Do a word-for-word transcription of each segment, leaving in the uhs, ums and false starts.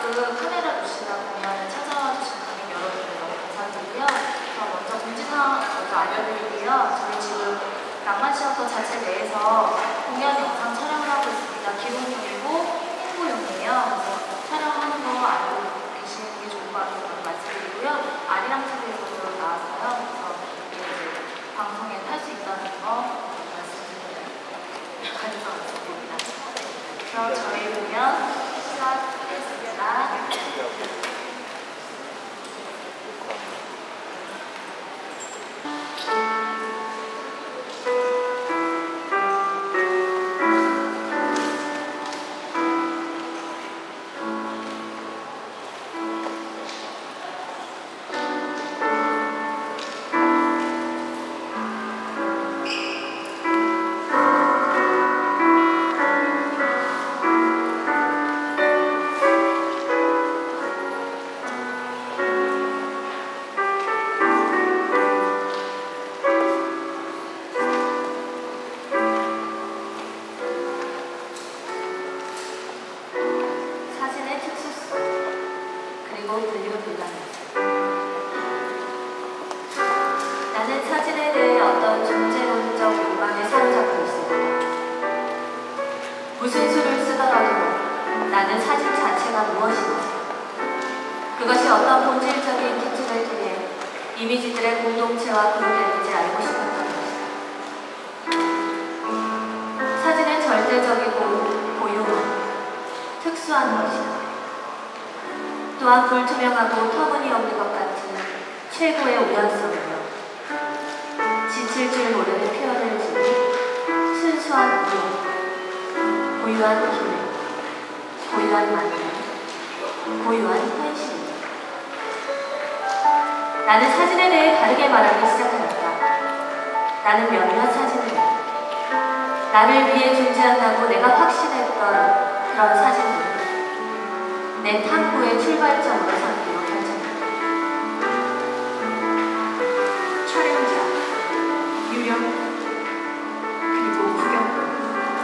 지금 카메라 보시다 보면 찾아와 주신 관객 여러분들 너무 감사드리고요. 저 먼저 공지사항 먼저 알려드리고요. 저희 지금 낭만시어터 자체 내에서 공연 영상 촬영을 하고 있습니다. 기록용이고 홍보용이에요. 그래서 촬영하는 거 알고 계시는 게 좋을 것 같아서 말씀드리고요. 아리랑 티비에서도 나왔어요. 그래서 이제 방송에 탈 수 있다는 거 말씀드리는 가져서 말씀드립니다. 그럼 저희 공연 시작하겠습니다. 나는 사진에 대해 어떤 존재론적 욕망에 사로잡혀 있습니다. 무슨 수를 쓰더라도 나는 사진 자체가 무엇인지, 그것이 어떤 본질적인 기준을 통해 이미지들의 공동체와 구분되는지 알고 싶었던 것이다. 사진은 절대적이고 고유한, 특수한 것이다. 또한 불투명하고 터무니없는 것 같은 최고의 우연성이며 지칠 줄 모르는 표현을 지닌 순수한 우연, 고유한 기회, 고유한 만남, 고유한 현실입니다. 나는 사진에 대해 다르게 말하기 시작하였다. 나는 몇몇 사진을 나를 위해 존재한다고 내가 확신했던 그런 사진들을 내 탐구의 출발점으로 삼기로 결정했다. 촬영자, 유령, 그리고 구경꾼.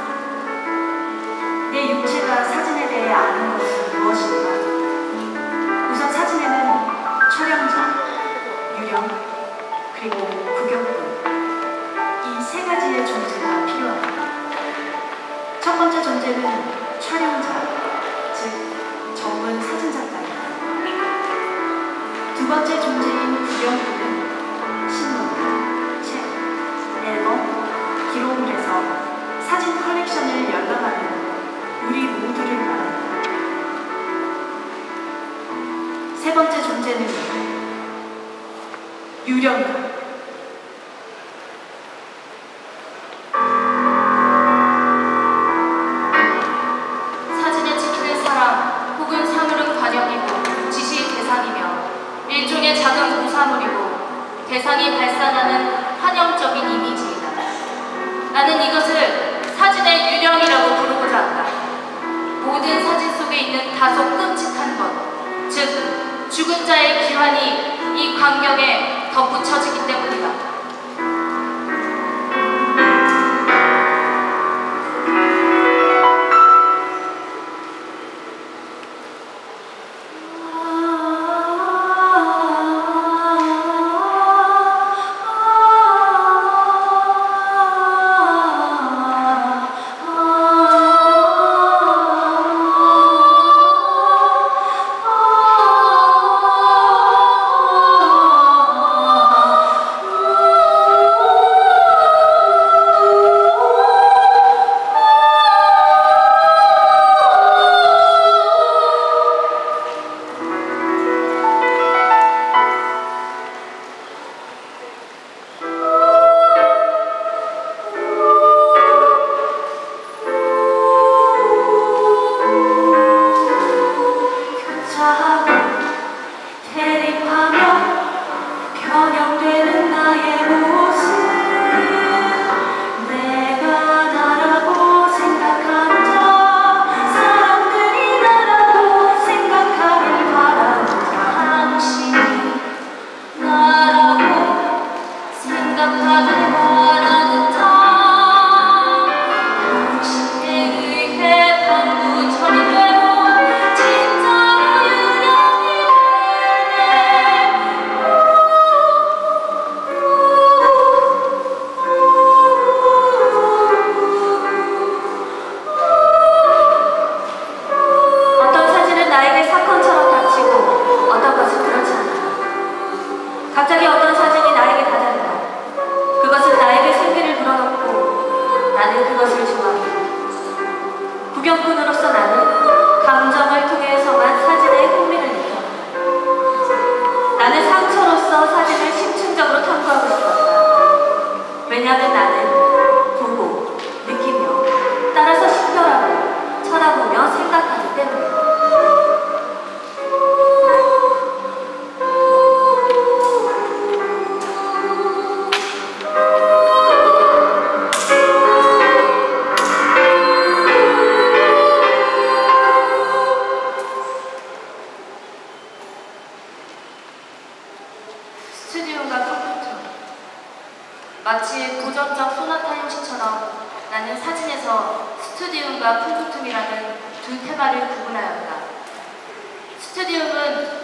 내 육체가 사진에 대해 아는 것은 무엇인가? 우선 사진에는 촬영자, 유령, 그리고 구경꾼, 이 세 가지의 존재가 필요하다. 첫 번째 존재는 촬영자, 즉 전문 사진작가이다. 두 번째 존재인 구경꾼은 신문, 책, 앨범, 기록을 해서 사진 컬렉션을 열람하는 우리 모두를 말한다. 세 번째 존재는 유령이다. 일종의 작은 부사물이고 대상이 발산하는 환영적인 이미지이다. 나는 이것을 사진의 유령이라고 부르고자 한다. 모든 사진 속에 있는 다소 끔찍한 것, 즉 죽은 자의 기환이 이 광경에 덧붙여지기 때문이다. Oh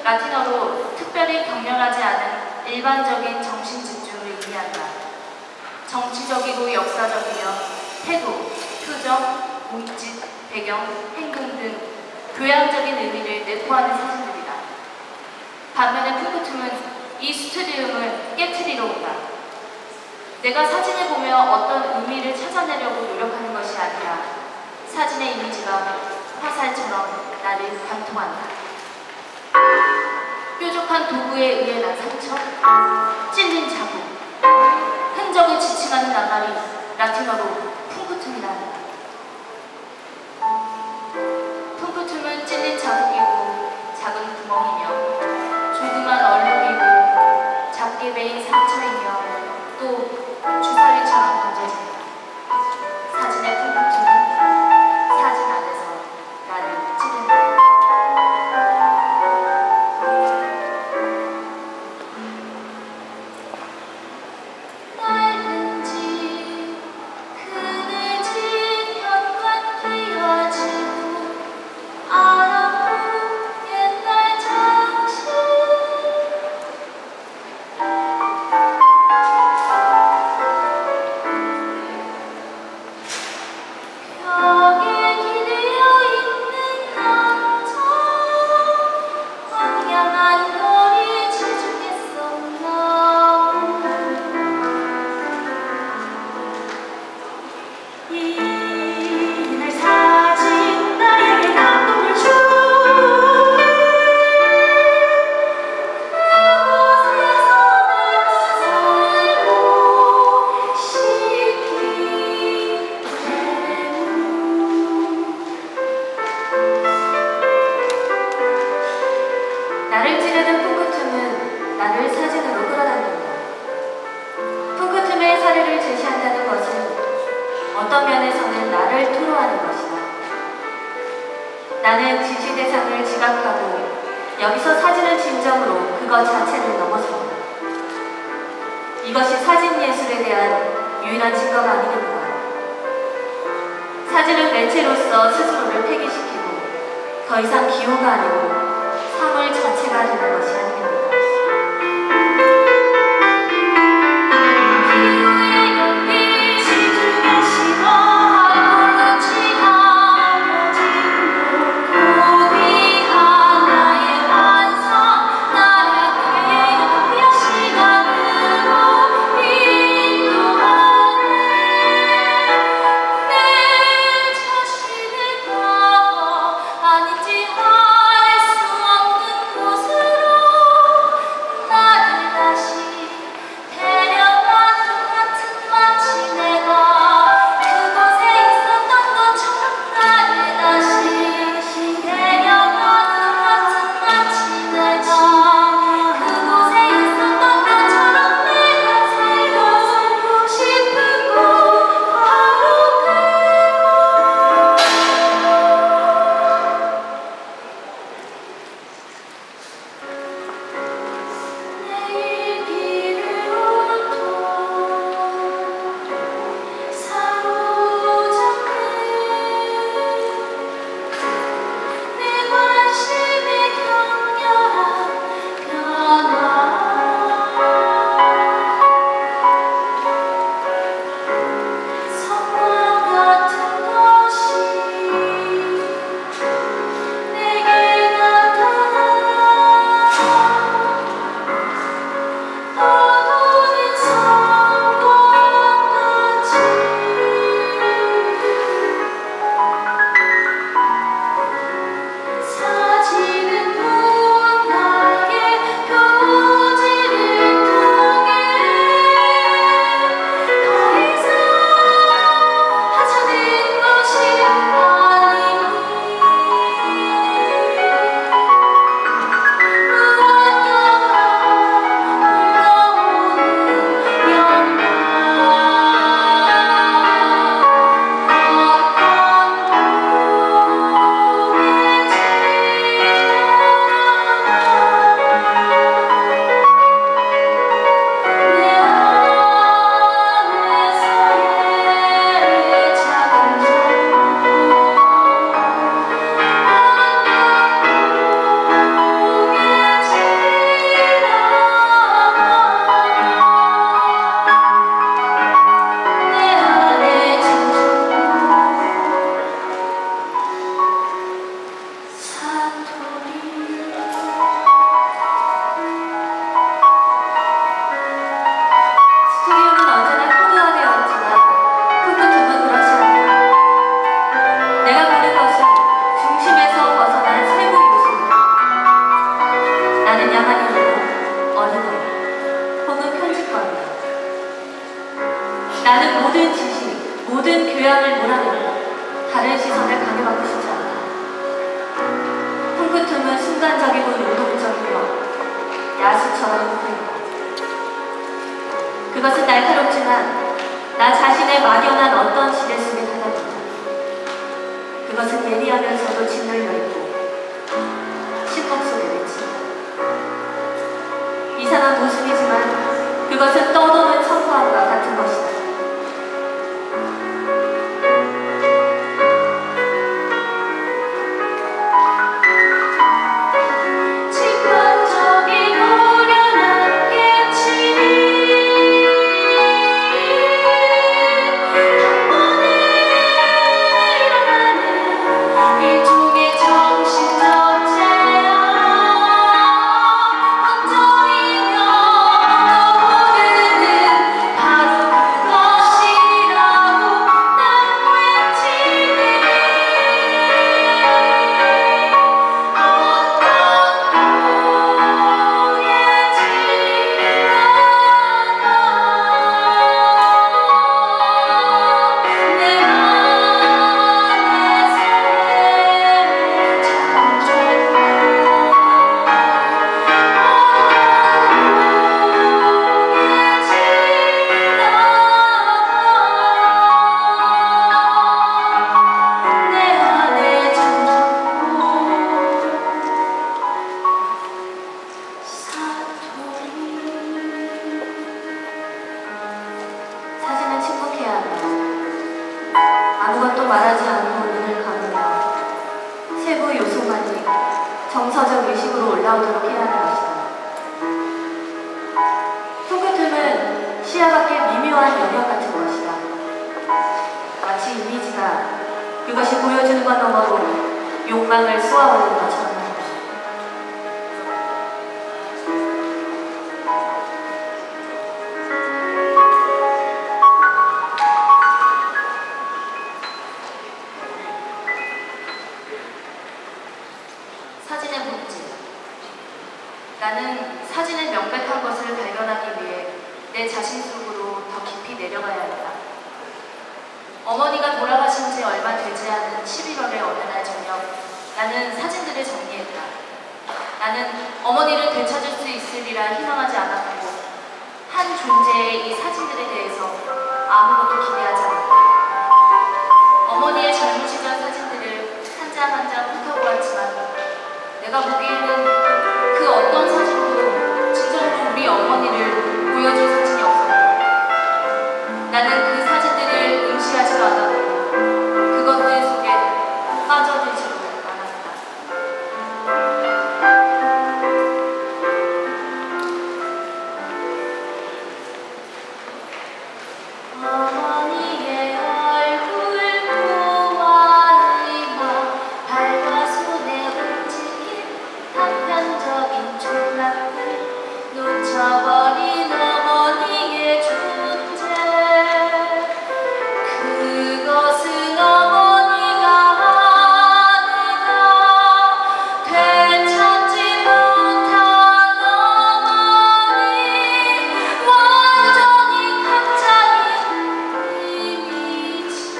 라틴어로 특별히 격렬하지 않은 일반적인 정신 집중을 의미한다. 정치적이고 역사적이며 태도, 표정, 몸짓, 배경, 행동 등 교양적인 의미를 내포하는 사진들이다. 반면에 푸꾸툼은 이 스튜디움을 깨트리러 온다. 내가 사진을 보며 어떤 의미를 찾아내려고 노력하는 것이 아니라 사진의 이미지가 화살처럼 나를 관통한다. 뾰족한 도구에 의해 난 상처, 찔린 자국, 흔적을 지칭하는 낱말이 라틴어로 푸꾸툼이라 한다. 푸꾸툼은 찔린 자국이고 작은 구멍이며 조그만 얼룩이고 작게 베인 상처이며 또 주사위처럼 던져진다. 사진의 푸꾸툼은 사진 안에서 나를 찌른다. 나를 찌르는 푸꾸툼은 나를 사진으로 끌어당긴다. 푸꾸툼의 사례를 제시한다는 것은 어떤 면에서는 나를 토로하는 것이다. 나는 지시 대상을 지각하고 여기서 사진을 진정으로 그것 자체를 넘어선다. 이것이 사진 예술에 대한 유일한 증거가 아니겠는가. 사진은 매체로서 스스로를 폐기시키고 더 이상 기호가 아니고 사물 자체가 되는 것이 아닙니다. 기호의 연기 시중에 심어 알코올로 취하며 진도 고귀한 나의 완성 나의 그의 유토피아 시간으로 인도하네. 내 자신을 과거 아닌지 알 수 것처럼 보인다. 그것은 날카롭지만 나 자신의 막연한 어떤 지대 속에 다다른다. 그것은 예리하면서도 짓눌려 있고 침묵 속에 외친다. 이상한 모습이지만 그것은 떠도는 선구함과 같은 것이다. 아무것도 말하지 않고 눈을 감으며 세부 요소만이 정서적 의식으로 올라오도록 해야 하는 것이다. 손끝음은 시야 밖의 미묘한 영역 같은 것이다. 마치 이미지가 그것이 보여주는 것 너머로 욕망을 쏘아올리는 것처럼 한다. 사진의 본질. 나는 사진의 명백한 것을 발견하기 위해 내 자신 속으로 더 깊이 내려가야 한다. 어머니가 돌아가신 지 얼마 되지 않은 십일월의 어느 날 저녁, 나는 사진들을 정리했다. 나는 어머니를 되찾을 수 있으리라 희망하지 않았고 한 존재의 이 사진들에 대해서 아무것도 기대하지 않았다. 어머니의 젊은 시절 사진들을 한 장 한 장 훑어보았지만 내가 보기에는 그 어떤 사진도 진정으로 우리 어머니를 보여줄 사진이 없었다. 나는 그 사진들을 응시하지도 않았고 그것들 속에 빠져들지도 않았다. 어머니의 얼굴 보아이마 발과 손에 움직인 단편적인 조각들 놓쳐버린 어머니의 존재 그것은 어머니가 아니다 되찾지 못한 어머니 완전히 가짜인 이미지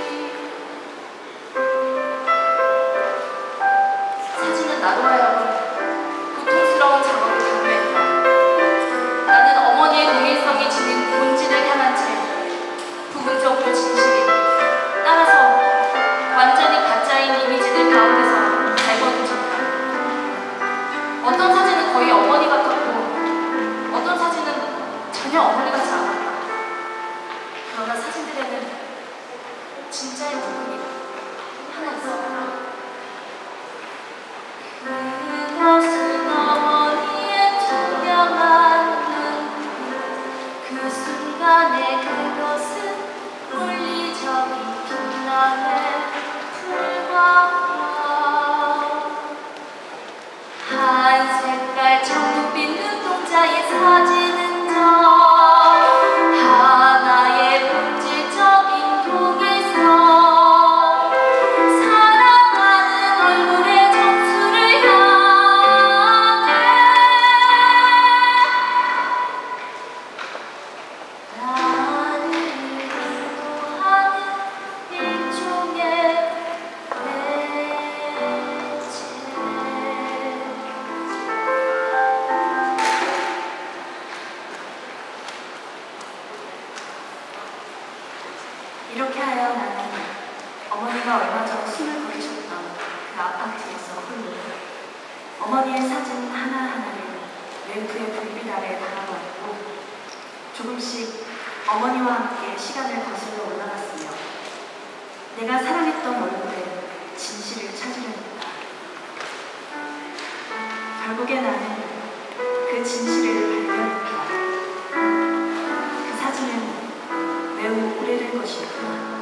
사진은 나로 하여금 고통스러운 작업을 강요했다. 나는 어머니의 동일성이 지닌 본질을 향한 채 부분적으로 진실이 따라서 완전히 가짜인 이미지들 가운데서 잘 거두었다. 어떤 사진은 거의 어머니 같았고 어떤 사진은 전혀 어머니 같지 않았다. 그러나 사진들에는 진짜의 부분이 하나 있었다. 그것은 어머니의 투명한 눈빛 그 순간에 그것은 물리적인 빛남에 불과한 한 색깔 청빛 눈동자의 사진은 저 하나의 본질적인 동일성 사랑하는 얼굴의 점수를 향해 나를 인도하는 일종의 매체 어머니의 사진 하나하나를 램프의 불빛 아래 담아왔고 조금씩 어머니와 함께 시간을 거슬러 올라갔으며 내가 사랑했던 얼굴에 진실을 찾으려 했다. 결국에 나는 그 진실을 발견했다. 그 사진은 매우 오래된 것이었다.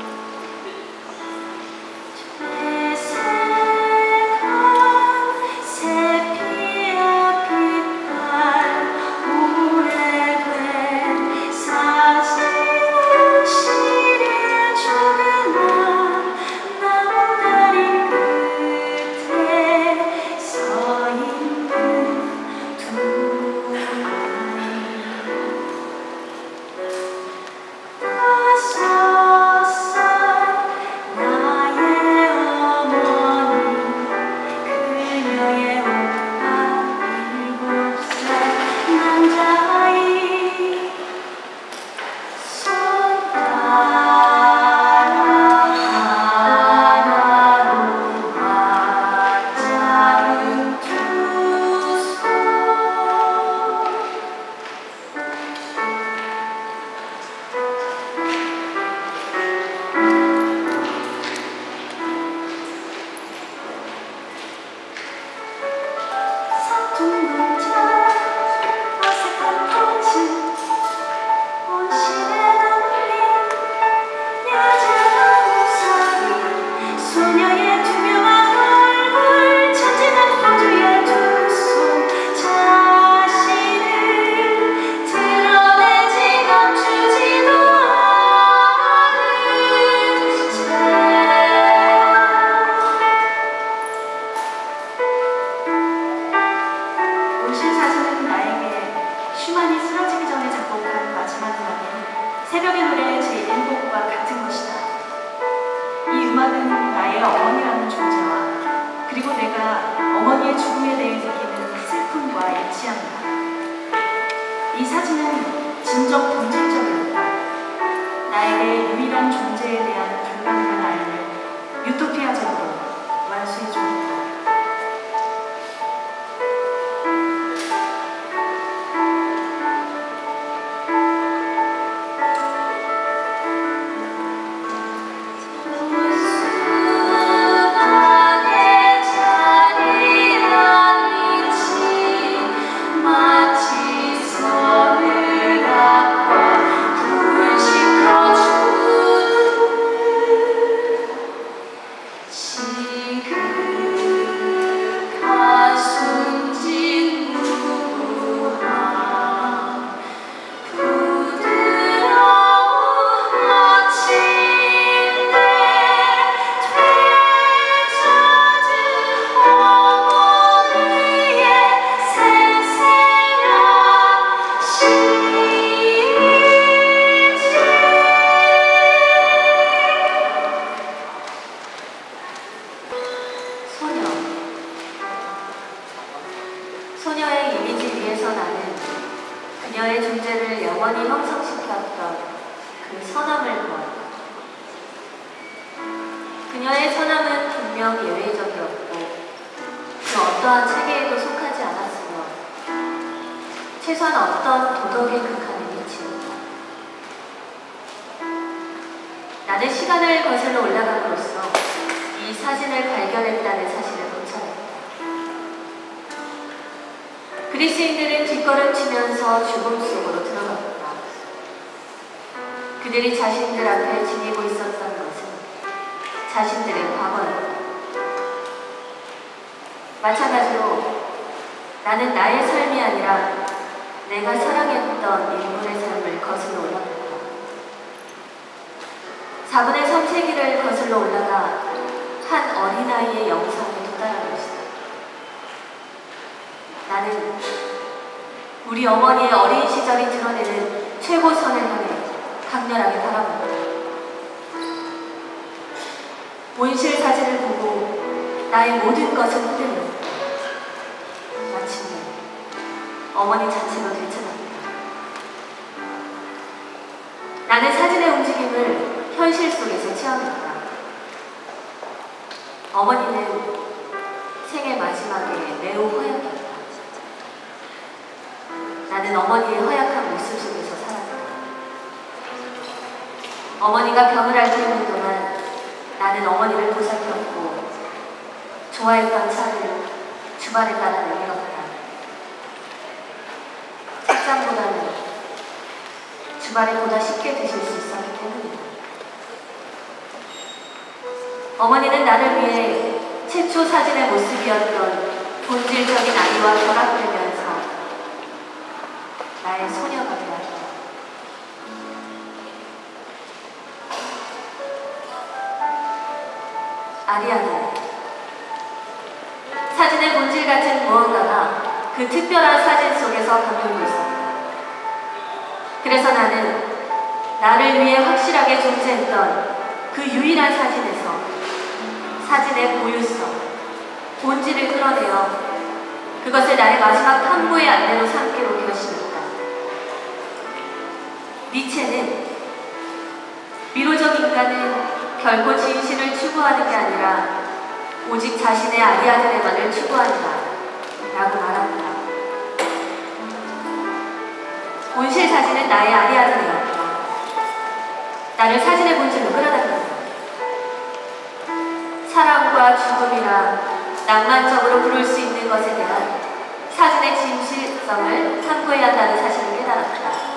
새벽의 노래 제일 곡과 같은 것이다. 이 음악은 나의 어머니라는 존재와 그리고 내가 어머니의 죽음에 대해 느끼는 슬픔과 일치한다. 이 사진은 진정 본질적이었다. 나에게 유일한 존재에 대한 불가능한 알을 유토피아적으로 완수해 주었다. 소녀의 이미지 위에서 나는 그녀의 존재를 영원히 형성시켰던 그 선함을 보았다. 그녀의 선함은 분명 예외적이었고 그 어떠한 체계에도 속하지 않았으며 최소한 어떤 도덕의 극한에 미치었다. 나는 시간을 거슬러 올라감으로써 이 사진을 발견했다는 사실을 도착했다. 그리스인들은 뒷걸음치면서 죽음 속으로 들어갔다. 그들이 자신들 앞에 지니고 있었던 것은 자신들의 과거였다. 마찬가지로 나는 나의 삶이 아니라 내가 사랑했던 인물의 삶을 거슬러 올라갔다. 사분의 삼 세기를 거슬러 올라가 한 어린아이의 영상에 도달한 것이다. 나는 우리 어머니의 어린 시절이 드러내는 최고선을 향해 강렬하게 바라본다. 온실 사진을 보고 나의 모든 것은 흔들렸다. 마침내 어머니 자체가 되찾았다. 나는 사진의 움직임을 현실 속에서 체험했다. 어머니는 생애 마지막에 매우 허연 나는 어머니의 허약한 모습 속에서 살았다. 어머니가 병을 앓고 있는 동안 나는 어머니를 보살폈고 좋아했던 차를 주말에 따라 내밀었다. 책장보다는 주말에 보다 쉽게 드실 수 있었기 때문이다. 어머니는 나를 위해 최초 사진의 모습이었던 본질적인 아이와 결합되면서 나의 소녀가 되었다. 아리아나, 사진의 본질 같은 무언가가 그 특별한 사진 속에서 감돌고 있었다. 그래서 나는 나를 위해 확실하게 존재했던 그 유일한 사진에서 사진의 고유성, 본질을 끌어내어 그것을 나의 마지막 탐구의 안내로 삼기로 결심했다. 니체는 미로적 인간은 결코 진실을 추구하는 게 아니라 오직 자신의 아리아들에만을 추구한다 라고 말한다. 온실 사진은 나의 아리아들이었다. 나를 사진의 본질로 끌어당긴다. 사랑과 죽음이라 낭만적으로 부를 수 있는 것에 대한 사진의 진실성을 탐구해야 한다는 사실을 깨달았다.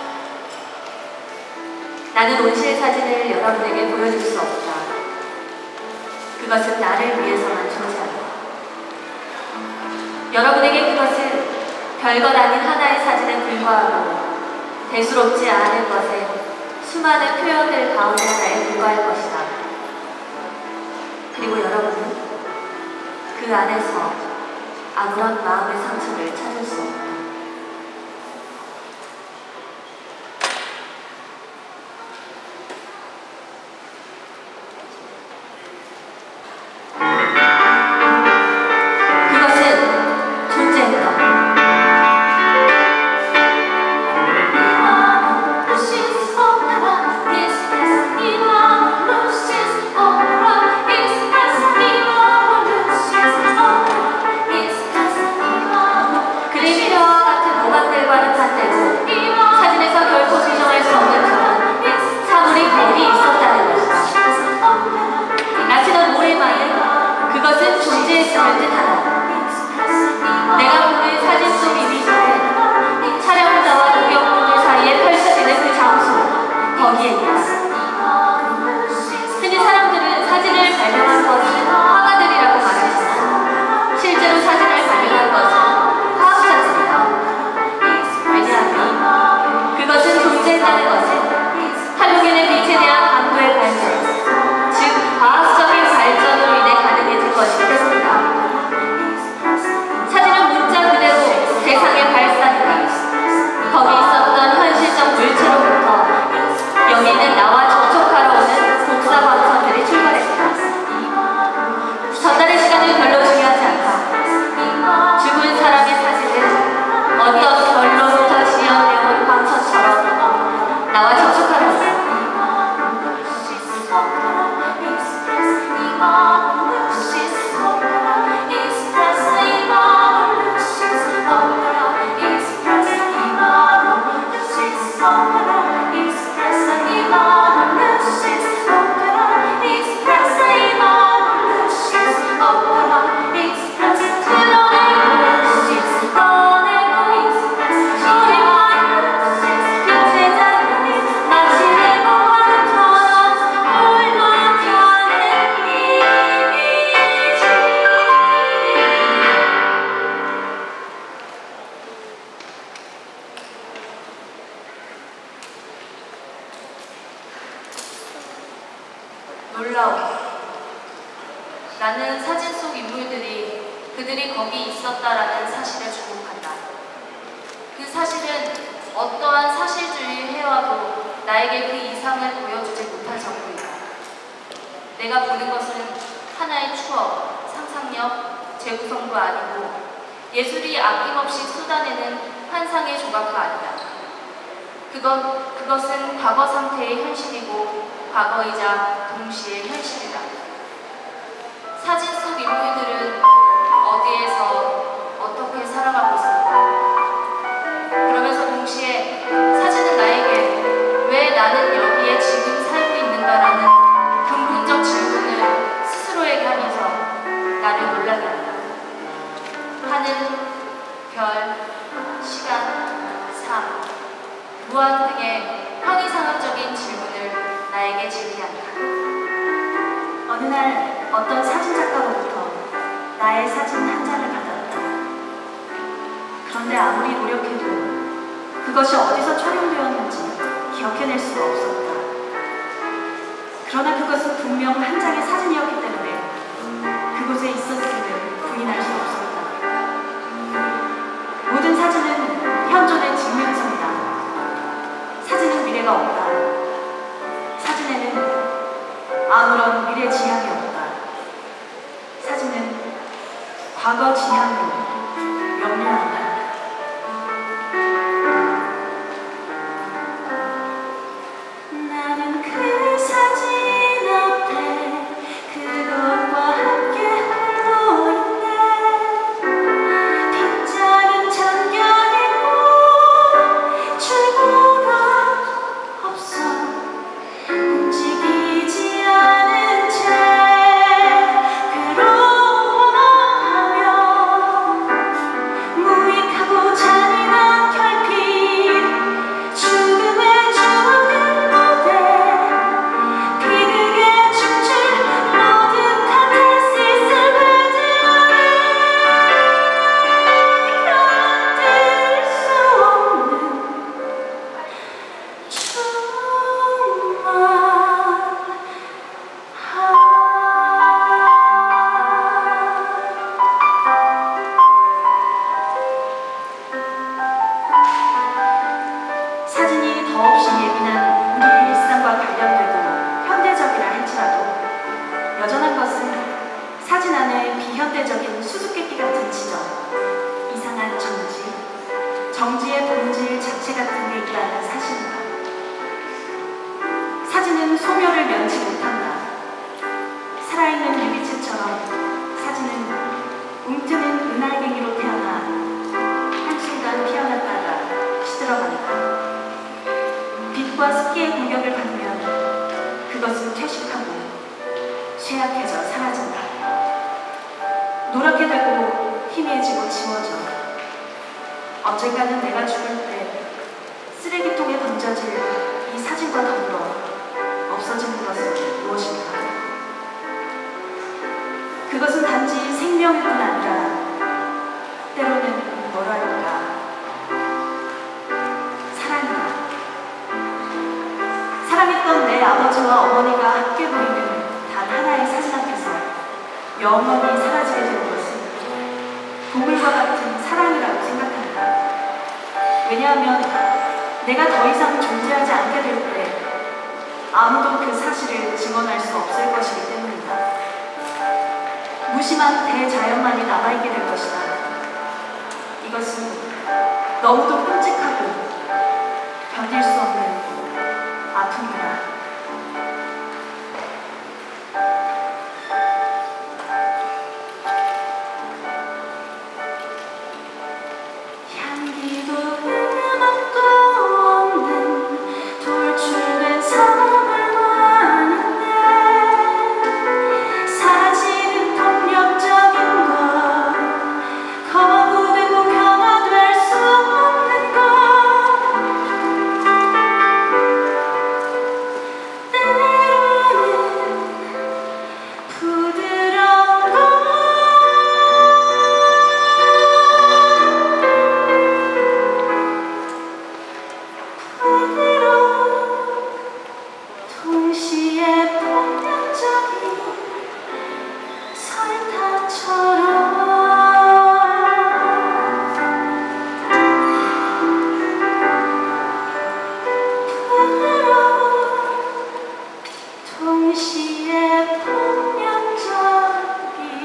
나는 온실 사진을 여러분에게 보여줄 수 없다. 그것은 나를 위해서만 존재한다. 여러분에게 그것은 별것 아닌 하나의 사진에 불과하고 대수롭지 않은 것에 수많은 표현들 가운데 하나에 불과할 것이다. 그리고 여러분은 그 안에서 아무런 마음의 상처를 찾을 수 없다. 놀라워. 나는 사진 속 인물들이 그들이 거기 있었다라는 사실에 주목한다. 그 사실은 어떠한 사실주의 회화도 나에게 그 이상을 보여주지 못할 정도이다. 내가 보는 것은 하나의 추억, 상상력, 재구성도 아니고 예술이 아낌없이 쏟아내는 환상의 조각도 아니다. 그것, 그것은 과거 상태의 현실이고 과거이자 동시에 현실이다. 사진 속 인물들은 어디에서 어떻게 살아가고 있을까? 그러면서 동시에 별, 시간, 삶, 무한 등의 형이상학적인 질문을 나에게 제기한다. 어느 날 어떤 사진작가로부터 나의 사진 한 장을 받았다. 그런데 아무리 노력해도 그것이 어디서 촬영되었는지 기억해낼 수가 없었다. 그러나 그것은 분명 한 장의 사진이었기 때문에 그곳에 있었음을 부인할 수 없었다. 모든 사진은 현존의 증명서이다. 사진은 미래가 없다. 사진에는 아무런 미래 지향이 없다. 사진은 과거 지향으로 명료한다. 나는 그 사진 앞에 그것과 함께 홀로 있네. 빗장은 잠겨있고 출구가 없어. 움직이지 않은 채 괴로워하며 무익하고 잔인한 결핍 죽음의 죽은 무대 비극에 춤출 모든 카타르시스를 견딜 수 없는 사진이 더없이 예민한 우리의 일상과 관련되고 현대적이라 할지라도 여전한 것은 사진 안에 비현대적인 수수께끼 같은 지점, 이상한 정지, 정지의 본질 자체 같은 게 있다는 사실이다. 사진은 소멸을 면치 못한다. 살아있는 유기체처럼 사진은 움트는 은알갱이로 태어나 한순간 피어났다가 시들어간다. 빛과 습기의 공격을 받으면 그것은 퇴식하고 쇠약해져 사라진다. 노랗게 되고 희미해지고 지워져. 언젠가는 내가 죽을 때 쓰레기통에 던져질 이 사진과 더불어 없어지는 것은 무엇인가? 그것은 단지 생명일 뿐 아니라 때로는 뭐랄까 사랑이다. 사랑했던 내 아버지와 어머니가 함께 보이는 단 하나의 사진 앞에서 영원히 사라지게 되는 것은 보물과 같은 사랑이라고 생각한다. 왜냐하면 내가 더 이상 존재하지 않게 될 때 아무도 그 사실을 증언할 수 없을 것이기 때문이다. 무심한 대자연만이 남아있게 될 것이다. 이것은 너무도 끔찍하고 견딜 수 없는 아픔이다. 향기도 음악도 없는 돌출된 삶을 아는데 사진은 폭력적인 것 거부되고 변화될 수 없는 것 때로는 부드러운 것 동시에 폭력적인 설탕처럼 부드러운 동시에 폭력적인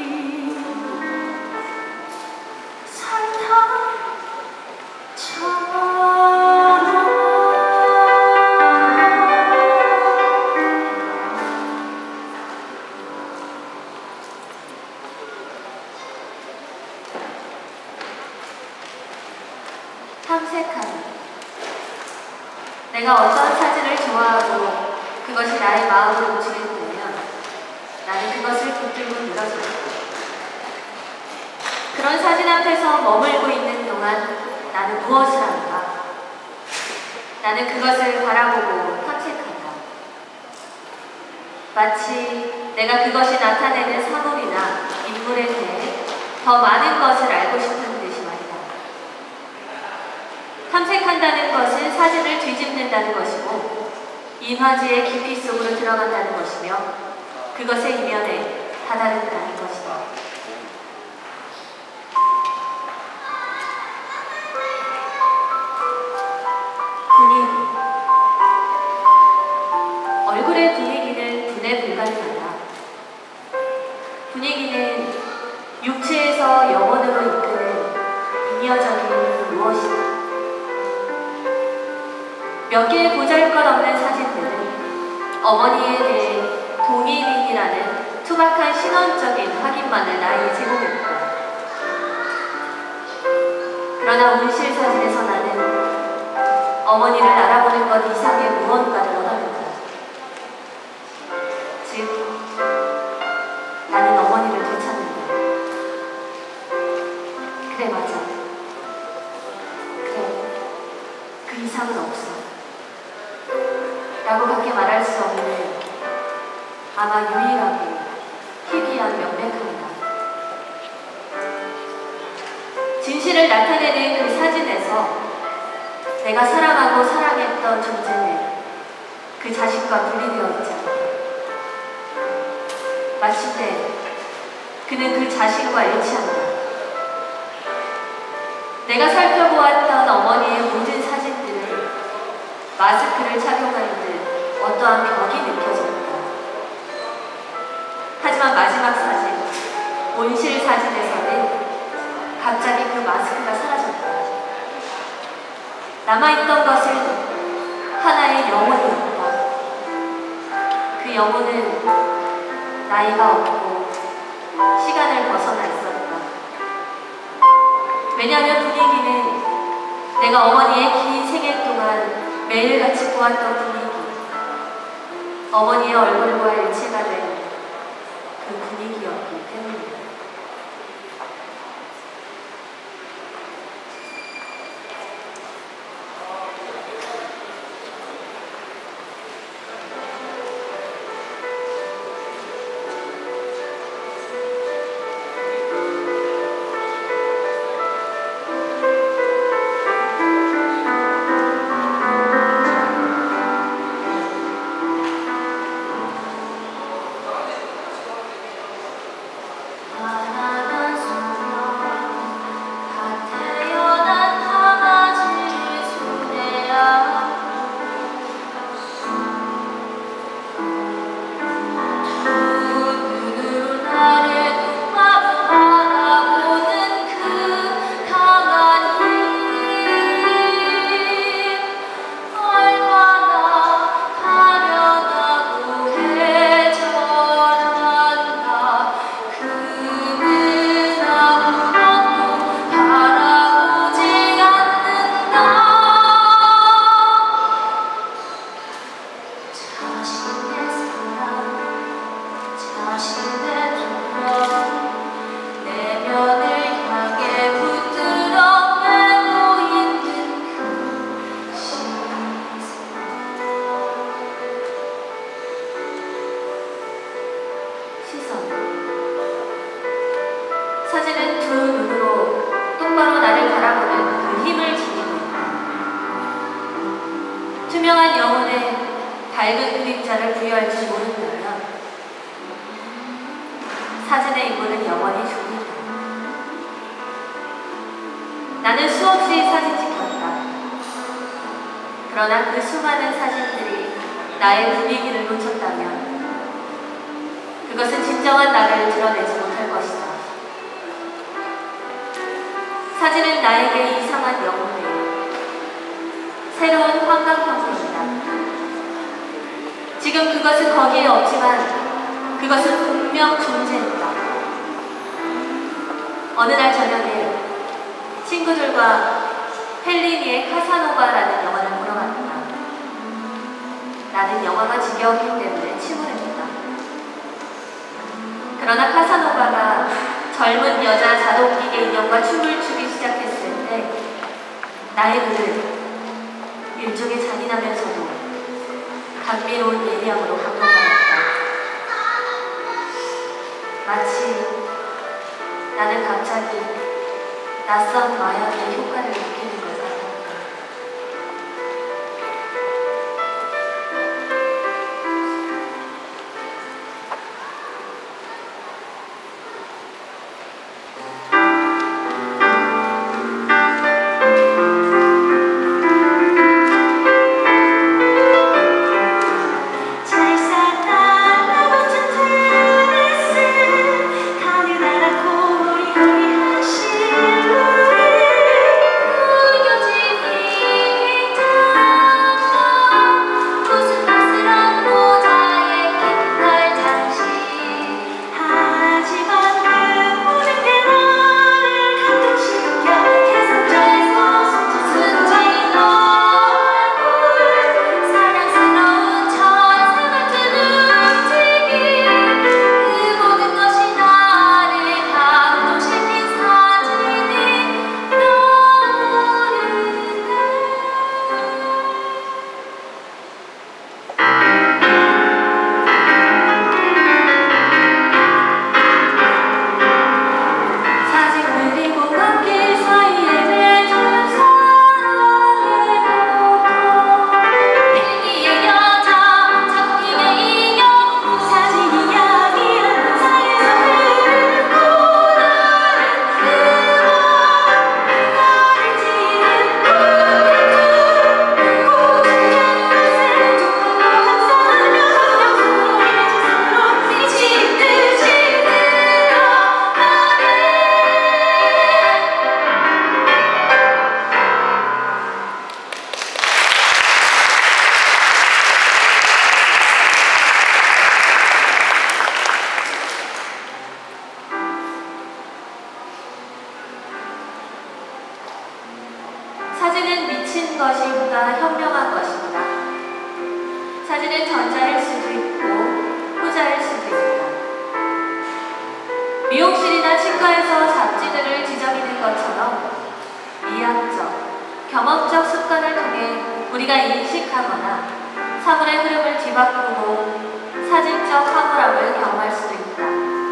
탐색하는 내가 어떤 사진을 좋아하고 그것이 나의 마음을 움직이게 되면 나는 그것을 붙들고 늘어진다. 그런 사진 앞에서 머물고 있는 동안 나는 그것을 바라보고 탐색한다. 마치 내가 그것이 나타내는 사물이나 인물에 대해 더 많은 것을 알고 싶은 듯이 말이다. 탐색한다는 것은 사진을 뒤집는다는 것이고 이화지의 깊이 속으로 들어간다는 것이며 그것의 이면에 다다른다는 것이다. 분위기. 얼굴의 분위기는 분해 불가능하다. 분위기는 육체에서 영혼으로 이끄는 인여적인 무엇이다. 몇 개의 보잘것없는 사진들은 어머니에 대해 동의민이라는 투박한 신원적인 확인만을 나에게 제공했다. 그러나 온실 사진에서 나는 어머니를 알아보는 것 이상의 무언가를 얻어낸다. 즉, 나는 어머니를 되찾는다. 그래, 맞아. 그래, 그 이상은 없어. 라고 밖에 말할 수 없는 아마 유일하고 희귀한 명백함이다. 진실을 나타내는 그 사진에서 내가 사랑하고 사랑했던 존재는 그 자신과 분리되어 있지 않다. 마침내 그는 그 자신과 일치한다. 내가 살펴보았던 어머니의 모든 사진들은 마스크를 착용한 듯 어떠한 벽이 느껴졌다. 하지만 마지막 사진, 온실 사진에서는 갑자기 그 마스크가 사라졌다. 남아있던 것은 하나의 영혼이었다. 그 영혼은 나이가 없고 시간을 벗어나 있었다. 왜냐하면 분위기는 내가 어머니의 긴 생애 동안 매일같이 보았던 분위기, 어머니의 얼굴과 일체가 된 그 분위기였기 때문이다. 사진은 두 눈으로 똑바로 나를 바라보는 그 힘을 지니고 있다. 투명한 영혼에 밝은 그림자를 부여할지 모른다면 사진의 인물은 영원히 죽는다. 나는 수없이 사진 찍혔다. 그러나 그 수많은 사진들이 나의 분위기를 놓쳤다면 그것은 진정한 나를 드러내지 못할 것이다. 사진은 나에게 이상한 영혼이에요. 새로운 환각형태이다. 지금 그것은 거기에 없지만 그것은 분명 존재했다. 어느 날 저녁에 친구들과 펠리니의 카사노바라는 영화를 보러 갔다. 나는 영화가 지겨웠기 때문에 침울했다. 그러나 카사노바가 젊은 여자 자동기계 인형과 춤을 추기 시작했을 때 나의 눈은 일종의 잔인하면서도 감미로운 예리함으로 감동받았다. 마치 나는 갑자기 낯선 마약의 효과를 느끼는 것 같았다. 사진은 미친 것이보다 현명한 것입니다. 사진은 전자일 수도 있고 후자일 수도 있다. 미용실이나 치과에서 잡지들을 지저귀는 것처럼 미학적, 경험적 습관을 통해 우리가 인식하거나 사물의 흐름을 뒤바꾸고 사진적 황홀함을 경험할 수도 있다.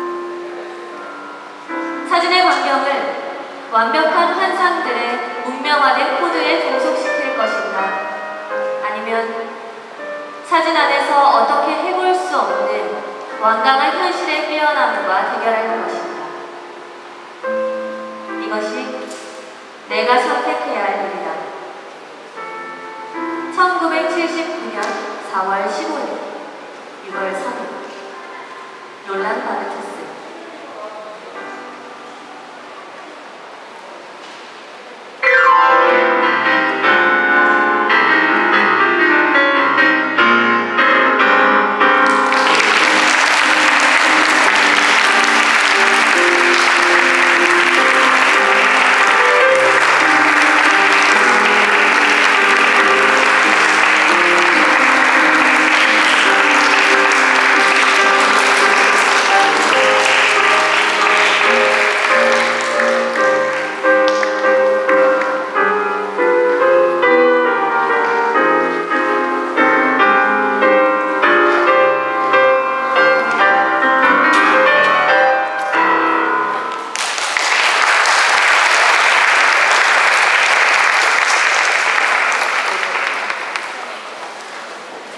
사진의 광경을 완벽한 환상들의 문명화된 코드에 종속시킬 것인가, 아니면 사진 안에서 어떻게 해볼 수 없는 완강한 현실의 뛰어남과 대결할 것인가. 이것이 내가 선택해야 할 일이다. 천구백칠십구 년 사월 십오일, 유월 삼일 롤란 바르트스.